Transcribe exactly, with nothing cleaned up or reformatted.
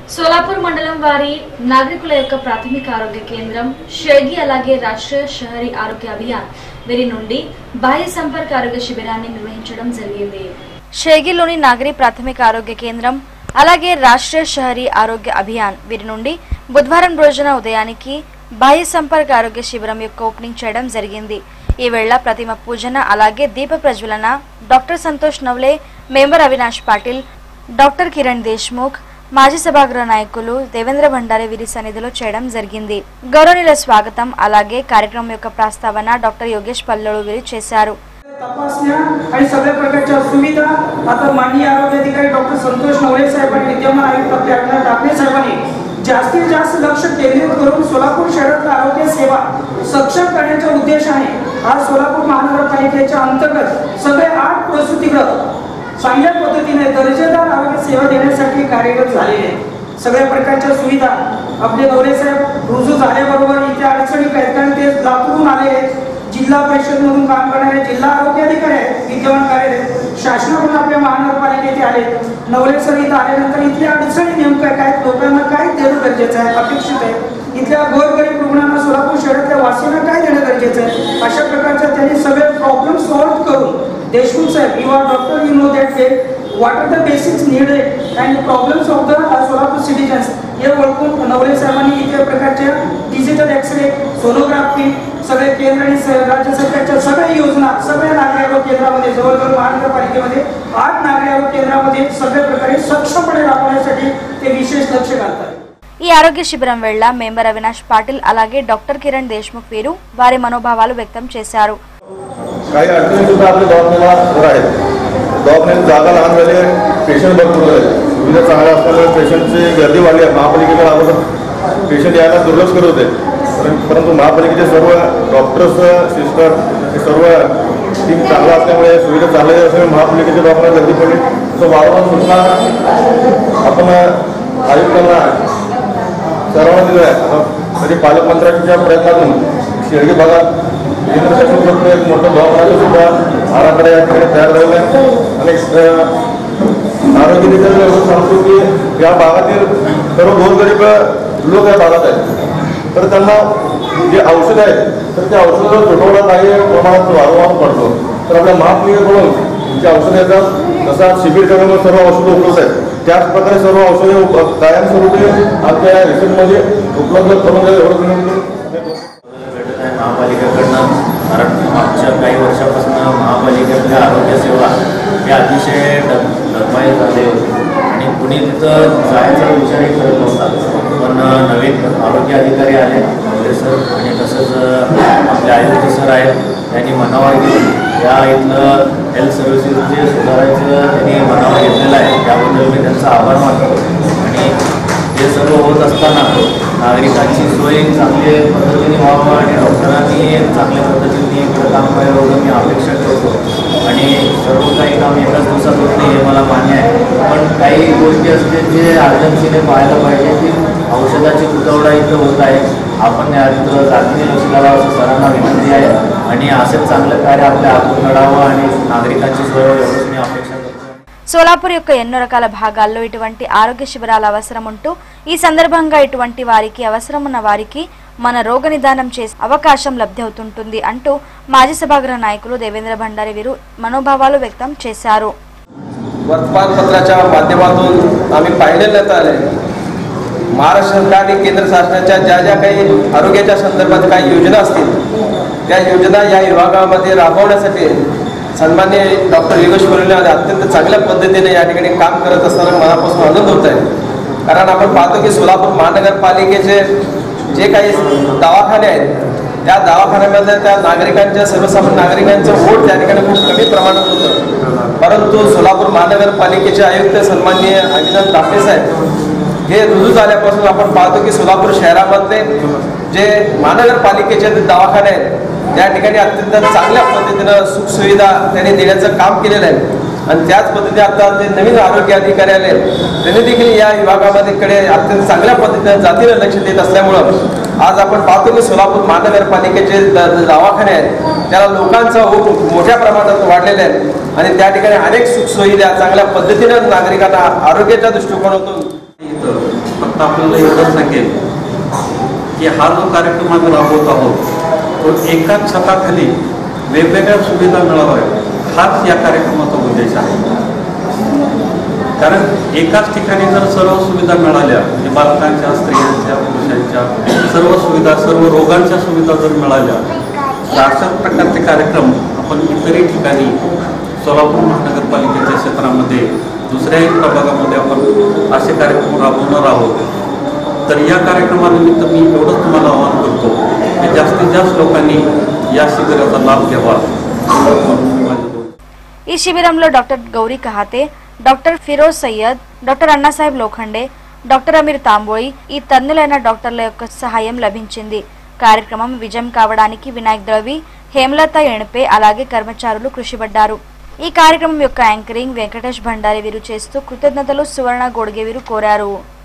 సోలాపూర్ మండలం వారి నాగరికుల యొక్క ప్రాథమిక ఆరోగ్య కేంద్రం షేగి అలాగే రాష్ట్రీయ షహరీ ఆరోగ్య అభియాన్ వీరి నుండి బాహ్య సంపర్క ఆరోగ్య శిబిరాన్ని నిర్వహించడం జరిగింది। షేగిలోని నాగరి ప్రాథమిక ఆరోగ్య కేంద్రం అలాగే రాష్ట్రీయ షహరీ ఆరోగ్య అభియాన్ వీరి నుండి బుధవారం రోజున ఉదయానికి బాహ్య సంపర్క ఆరోగ్య శిబిరం యొక్క ఓపెనింగ్ చేయడం జరిగింది। ఈ వేళ ప్రతిమ పూజన అలాగే దీప ప్రజ్వలన doctor Santosh Navale, member Avinash Patil, doctor Kiran Deshmukh, మాజీ సభాగృహ నాయకులు దేవేంద్ర భండారే వీరి సన్నిధిలో చేయడం జరిగింది। గౌరవనీయుల స్వాగతం అలాగే కార్యక్రమం యొక్క ప్రస్తావన డాక్టర్ योगेश पल्लड़ू వీరు చేశారు। तपासण्या आणि सगळ्या प्रकारच्या सुविधा आता माननीय आरोग्य अधिकारी डॉक्टर संतोष नवले साहेब आणि विद्यमान आयुक्त आपल्या टाकले साहेबांनी जास्तीत जास्त लक्ष केंद्रित करून सोलापूर शहरातल्या आरोग्य सेवा सक्षम करण्याचा उद्देश आहे। आज सोलापूर महानगरपालिकेच्या अंतर्गत सगळे आठ प्रसूतिगृह चांगल्या पद्धतीने दर्जेदार आरोग्य सेवा देण्यासाठी कार्यरत झालेले आहेत। सगळ्या प्रकारच्या सुविधा आपले नवले साहेब रुजू झाल्याबरोबर इथे अडचणी आहेत, कारण ते लातूरून आलेले आहेत। जिल्हा परिषद मधून काम करणारे जिल्हा आरोग्य अधिकारी आहेत, विद्यमान कार्यरत शासनाकडून आपल्या महानगरपालिकेत आले। नवले सर इथे आल्यानंतर इथल्या अडचणी नेमक्या काय, लोकांना काय देणं गरजेचं आहे, अपेक्षित आहे, इथल्या गोरगरीब रुग्णांना सोलापूर शहरातल्या वासियांना काय देणं गरजेचं आहे, अशा प्रकारच्या त्यांनी सगळे प्रॉब्लेम सॉल्व्ह करून देशमुख साहेब you are doctor you know that way what are the basics needed and problems of the Solapur citizens हे ओळखून नवले साहेबांनी इथे प्रकारच्या डिजिटल एक्सरे, सोनोग्राफी सगळे केंद्र आणि राज्य सरकारच्या सगळ्या योजना सगळ्या नागरी आरोग्य केंद्रामध्ये जवळजवळ महानगरपालिकेमध्ये आठ नागरी आरोग्य केंद्रामध्ये सगळ्या प्रकारे सक्षमपणे राबवण्यासाठी ते विशेष लक्ष घालतात। ఈ ఆరోగ్య శిబిరం వేళ మెంబర్ అవినాష్ పాటిల్ అలాగే డాక్టర్ కిరణ్ దేశ్ముఖ్ వీరు వారి మనోభావాలు వ్యక్తం చేశారు। काही अडचणी सुद्धा आपल्या दवाखान्याला आहेत। दवाखान्यात जागा लहान झाली आहे, पेशंट भरपूर आहेत, सुविधा चांगल्या असल्यामुळे पेशंटची गर्दी वाढली आहे। महापालिकेकडे अगोदर पेशंट यायला दुर्लक्ष करत होते, परंतु महापालिकेचे सर्व डॉक्टर्स सिस्टर हे सर्व टीम चांगला असल्यामुळे सुविधा चांगल्या असल्यामुळे महापालिकेच्या दवाखान्यात गर्दी पडली। तो वारंवार सूचना आपण आयुक्तांना सर्वांना दिलं आहे। आता तरी पालकमंत्र्यांच्या प्रयत्नातून शेळगी भागात केंद्र शासनाचं एक मोठं दवाखान्याचं सुद्धा आराखडा या ठिकाणी तयार झालेला आहे। आणि आरोग्य देखील सांगतो की या भागातील सर्व गोरगरीब लोक या भागात आहेत, तर त्यांना जे औषध आहेत तर त्या औषधाचा तुटवडा काही प्रमाणात वारंवार पडतो। तर आपल्या महापालिकेकडून जे औषधं येतात तसा शिबिर केल्यामुळे सर्व औषधं उपलब्ध आहेत, त्याच प्रकारे सर्व औषधे कायमस्वरूपी आपल्या रिसोर्टमध्ये उपलब्ध करून द्यायला एवढं विनंती महापालिकेकडनं। कारण मागच्या काही वर्षापासून महापालिकेतल्या आरोग्य सेवा हे अतिशय डगमगाईत झाले होते आणि कुणी तिथं जायचा विचारही करत नव्हता। पण नवीन आरोग्य अधिकारी आले नवले सर आणि तसंच आपले आयुक्त सर आहेत, त्यांनी मनावर घेतलं या इथलं हेल्थ सर्व्हिसेस जे सुधारायचं त्यांनी मनावर घेतलेलं आहे, त्याबद्दल मी त्यांचा आभार मानतो। आणि हे सर्व होत असताना नागरिकांची सोय चांगल्या पद्धतीने व्हावं आणि डॉक्टरांनी चांगल्या पद्धतीने इकडं काम करावं एवढं मी अपेक्षा करतो। आणि सर्व काही काम एकाच दिवसात होत नाही हे मला मान्य आहे, पण काही गोष्टी असते जे अर्जन्सीने पाहायला पाहिजे की औषधाची तुटवडा इथं होत आहे, आपण या इथं जातीने लक्ष घालावं असं सरांना विनंती आहे। आणि असेच चांगलं कार्य आपल्या हातून घडावं आणि नागरिकांची सोय एवढंच मी अपेक्षा करतो। సోలాపూర్ యొక్క ఎన్నో రకాల భాగాల్లో ఇటువంటి ఆరోగ్య శిబిరాల అవసరం ఉంటూ ఈ సందర్భంగా ఇటువంటి వారికి అవసరం ఉన్న వారికి మన రోగ నిదానం చేసే అవకాశం లబ్ధి అవుతుంటుంది అంటూ మాజీ సభాగృహ నాయకులు దేవేంద్ర భండారే వీరు మనోభావాలు వ్యక్తం చేశారు। वर्तमानपत्राच्या माध्यमातून आम्ही पाहिलेलं आहे महाराष्ट्र सरकार आणि केंद्र शासनाच्या ज्या ज्या काही आरोग्याच्या संदर्भात काही योजना असतील त्या योजना या विभागामध्ये राबवण्यासाठी सन्माननीय डॉक्टर योगेश पल्लड़ू अत्यंत चांगल्या पद्धतीने या ठिकाणी काम करत असताना मनापासून आनंद होत आहे। कारण आपण पाहतो की सोलापूर महानगरपालिकेचे जे काही दवाखाने आहेत त्या दवाखान्यामध्ये त्या नागरिकांच्या सर्वसामान्य नागरिकांचं वोट त्या ठिकाणी खूप कमी प्रमाणात होतं, परंतु सोलापूर महानगरपालिकेचे आयुक्त सन्माननीय अविनाश पाटील साहेब हे रुजू झाल्यापासून आपण पाहतो की सोलापूर शहरामधले जे महानगरपालिकेचे दवाखाने आहेत त्या ठिकाणी अत्यंत चांगल्या पद्धतीनं सुखसुविधा त्यांनी देण्याचं काम केलेलं आहे। आणि त्याच पद्धतीने आता जे नवीन आरोग्य अधिकारी आले त्यांनी देखील या विभागामध्ये अत्यंत चांगल्या पद्धतीने जातीनं लक्ष देत असल्यामुळं आज आपण पाहतो की सोलापूर महानगरपालिकेचे दवाखाने आहेत त्याला लोकांचा ओघ मोठ्या प्रमाणात वाढलेला आहे आणि त्या ठिकाणी अनेक सुखसुविधा चांगल्या पद्धतीने नागरिकांना आरोग्याच्या दृष्टिकोनातून फक्त आपल्याला एवढं सांगेल की हा जो कार्यक्रम आम्ही राबवत आहोत तो एकाच छताखाली वेगवेगळ्या सुविधा मिळाव्या हाच या कार्यक्रमाचा उद्देश आहे. कारण एकाच ठिकाणी जर सर्व सुविधा मिळाल्या म्हणजे बालकांच्या, स्त्रियांच्या, पुरुषांच्या सर्व सुविधा, सर्व रोगांच्या सुविधा जर मिळाल्या तर अशा प्रकारचे कार्यक्रम आपण इतरही ठिकाणी सोलापूर महानगरपालिकेच्या क्षेत्रामध्ये दुसऱ्याही प्रभागामध्ये आपण असे कार्यक्रम राबवणार आहोत. तर या कार्यक्रमानिमित्त मी एवढंच तुम्हाला आवाहन करतो की जास्तीत जास्त लोकांनी या शिबिराचा लाभ घ्यावा. ఈ శిబిరంలో doctor Gauri Kahate, doctor Firoz Sayyad, doctor Annasaheb Lokhande, doctor Amir Tamboli ఈ తన్నులైన డాక్టర్ల యొక్క సహాయం లభించింది. కార్యక్రమం విజయం కావడానికి వినాయక్ ద్రవి, హేమలత ఎణపే అలాగే కర్మచారులు కృషిపడ్డారు. ఈ కార్యక్రమం యొక్క యాంకరింగ్ వెంకటేష్ భండారి వీరు చేస్తూ కృతజ్ఞతలు సువర్ణ గోడ్గే వీరు కోరారు.